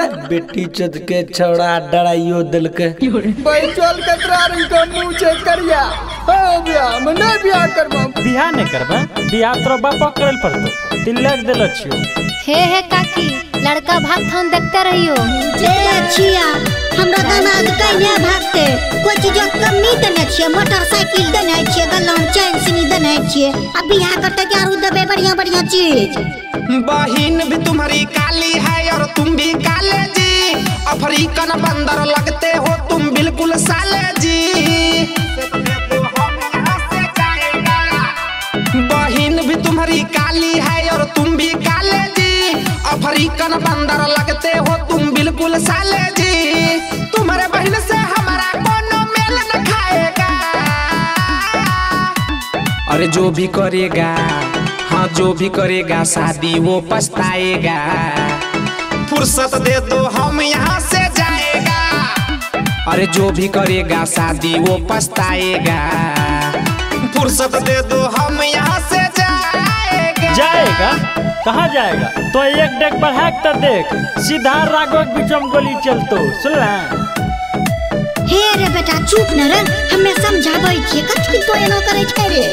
बेटी चुद के छौड़ा डराइयो दिल के भाई चल कतरा इनका मुंह चेक करिया हो बिया मने बिया करबा बियाह नहीं करबा बियाह तोरा बापा करल पड़तो तिलक देलो छियो हे काकी लड़का भाग थान देखते रहियो जे छिया हमरा दामाद कहिया भागते कोई चीज कमी देने छिए मोटरसाइकिल देने छिए गल्ला चैन सिनी देने छिए अब बियाह करते के आरु देबे बढ़िया बढ़िया चीज। बहिन भी तुम्हारी काली है और तुम भी काले जी अफ्रीकन बंदर लगते हो तुम बिल्कुल साले जी। बहिन भी तुम्हारी काली है और तुम भी काले जी अफ्रीकन बंदर लगते हो तुम बिल्कुल साले जी। तुम्हारे बहन से हमारा कोनो मेल न खाएगा। अरे जो भी करेगा हाँ जो भी करेगा शादी वो पछताएगा। फुर्सत दे दो हम यहाँ से जाएगा। अरे जो भी करेगा शादी वो पछताएगा। फुर्सत दे दो हम यहाँ से जाएगा कहाँ जाएगा तो एक डेक बढ़ा तो देख सीधा राघव बीचम गोली चलतो सुन हे रे बेटा चुप न रे हमें समझाबै छियै कथि तो एना करे छै रे।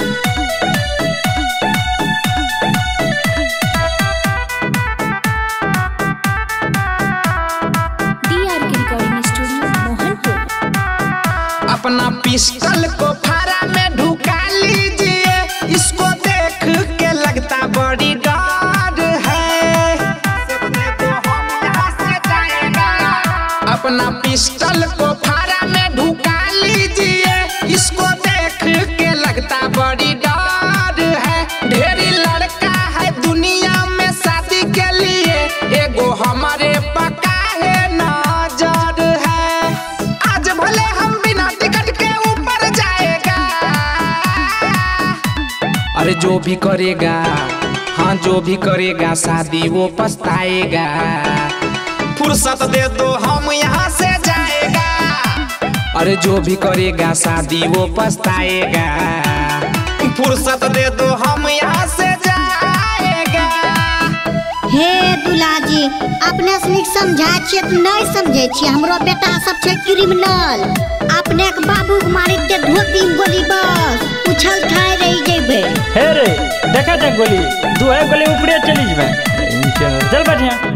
अपना पिस्टल को फारा में ढुका लीजिए इसको देख के लगता बड़ी डर है। अपना पिस्टल को फारा में ढुका लीजिए इसको देख के लगता बड़ी डर है। ढेरी लड़का है दुनिया में शादी के लिए एगो हमारे पका है नजर है। आज भले हम बिना टिकट के ऊपर जाएगा। अरे जो भी करेगा हाँ जो भी करेगा शादी वो पछताएगा। फुर्सत दे दो हम यहाँ से जाएगा। अरे जो भी करेगा शादी वो पछताएगा। फुर्सत दे दो हम यहाँ से जाएगा। हे दुला जी अपने से समझा छियै तो नहीं समझे छियै हमरो बेटा सब छै क्रिमिनल अपने के बाबू के मारी के धोती में गोली बस उछल खाए रही जेबे। हे रे देखा जा गोली दू है गोली ऊपरे चली जबे चल बढ़िया।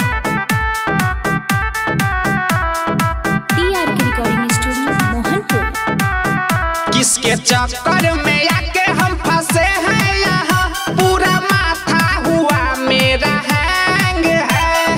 किसके चक्कर में आके हम फंसे हैं यहाँ पूरा माथा हुआ मेरा हैंग है।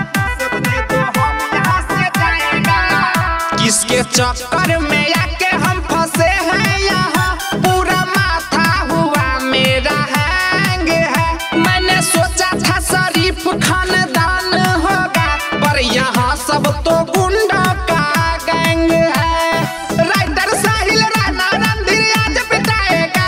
किसके चक्कर में आके हम फंसे हैं यहाँ पूरा माथा हुआ मेरा हैंग है। मैंने सोचा था शरीफ खानदान होगा पर यहाँ सब तो गुंडा का गैंग है। राइटर साहिल राणा रणधीर आज पिटाएगा।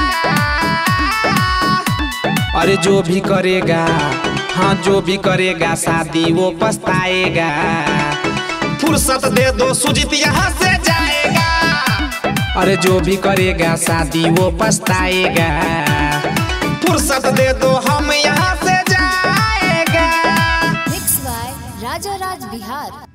अरे जो भी करेगा हाँ जो भी करेगा शादी वो पछताएगा। फुर्सत दे दो सुजीत यहाँ से जाएगा। अरे जो भी करेगा शादी वो पछताएगा। फुर्सत दे दो हम यहाँ से जाएगा। Mix by Raja Raj Bihar.